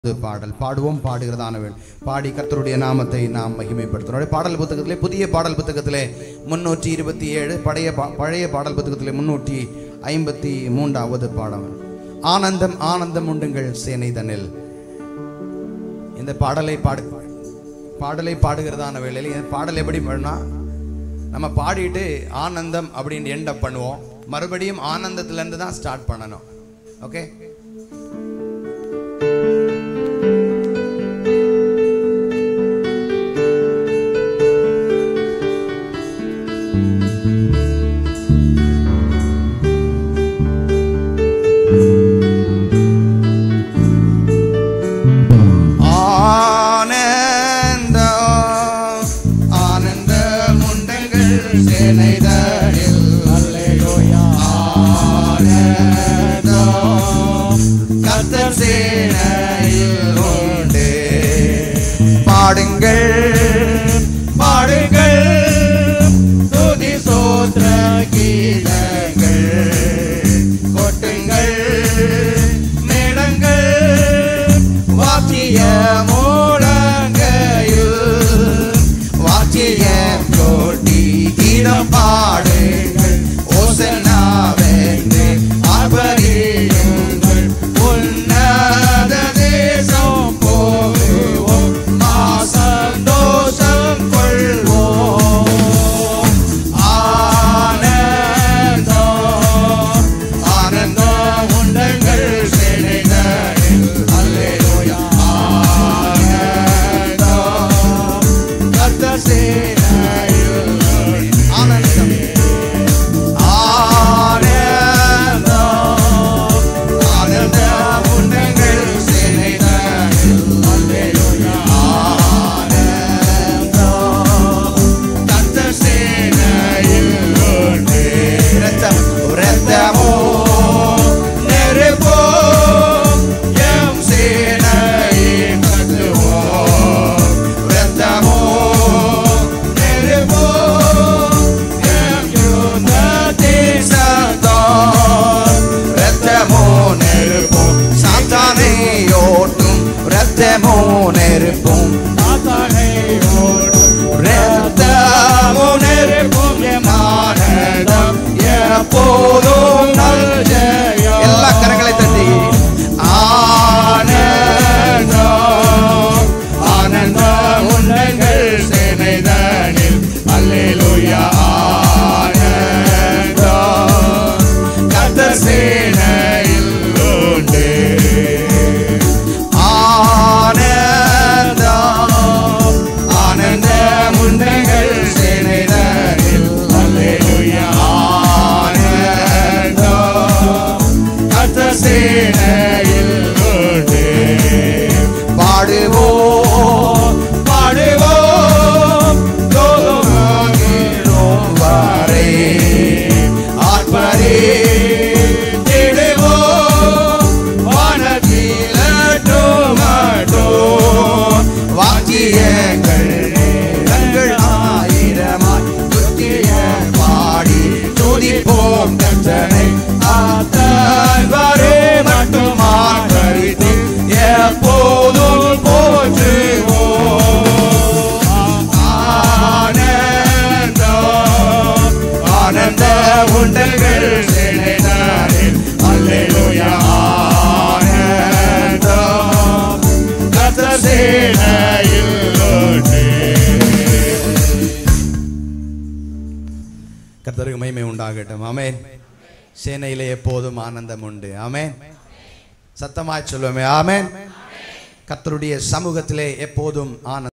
பாடல் பாடுவோம் பாடுகிறதானவன் பாடி கர்த்தருடைய நாமத்தை நாம் மகிமைப்படுத்துகிறோம். பாடல் புத்தகத்திலே புதிய பாடல் புத்தகத்திலே 327 பழைய பாடல் புத்தகத்திலே 353வது பாடம் ஆனந்தம் ஆனந்தம் உண்டுங்கள் சேனை தன்னில். இந்த பாடலை பாடுகிறதான வேளையில் பாடல் எப்படி பாடினா நம்ம பாடிட்டு ஆனந்தம் அப்படின்னு எண்ட் அப் பண்ணுவோம். மறுபடியும் ஆனந்தத்திலிருந்து தான் ஸ்டார்ட் பண்ணணும். ஓகே, பாடுங்கள் பாடுங்கள் துதி சோத்ர கீதங்கள் கொட்டுங்கள் மேளங்கள் வாத்திய மூலங்கையில் வாத்திய கோட்டி கீதம் பாடுங்கள் ஓசன்னாவென்று ஆர்ப்பரியுங்கள் உன்னத தேசம் போகுவோம் சந்தோஷம் கொள்வோம். ஆனந்தம் ஆனந்தம் உண்டங்கள் சேனைதனில் அல்லேலூயா. ஆனந்தம் கர்த்தர் சேனையில் ஆனந்தம் ஆனந்தம் ஆனந்தம் உண்டங்கள் சேனைதனில் அல்லேலூயா. நெருப்பும் எப்போதும் எல்லா கரங்களை தட்டி ஆனந்தம் ஆனந்தம் உண்டங்கள் சேனைதனில் அல்லேலூயா. ஆனந்தம் கர்த்தர் சேனையில் உண்டு. ஆனந்தம் ஆனந்தம் உண்டங்கள் சேனைதனில் அல்லேலூயா. சேனையில் உண்டு. பாடுவோம் பாடுவோம் லோகமாகிலும் வரை ஆர்ப்பரி திடுவோம் வானத்திலட்டுமட்டோ வாக்கியங்கள் கண்கள் ஆயிரமாய் துத்திய பாடி துதிப்போம் கர்த்தனை ஆத்தல்வரே மட்டும் ஆர்ப்பரித்து எப்போதும் போற்றுவோம். ஆனந்தம் ஆனந்த உண்டங்கள் சேனைதனில் அல்லேலூயா. ஆனந்தம் கர்த்தர் சேனையில் உண்டு. கர்த்தருக்கு மகிமை உண்டாகட்டும். ஆமென். சேனையிலே எப்போதும் ஆனந்தம் உண்டு. ஆமென். சத்தமாய் சொல்லுவோமே ஆமென். கர்த்தருடைய சமூகத்திலே எப்போதும் ஆனந்தம்.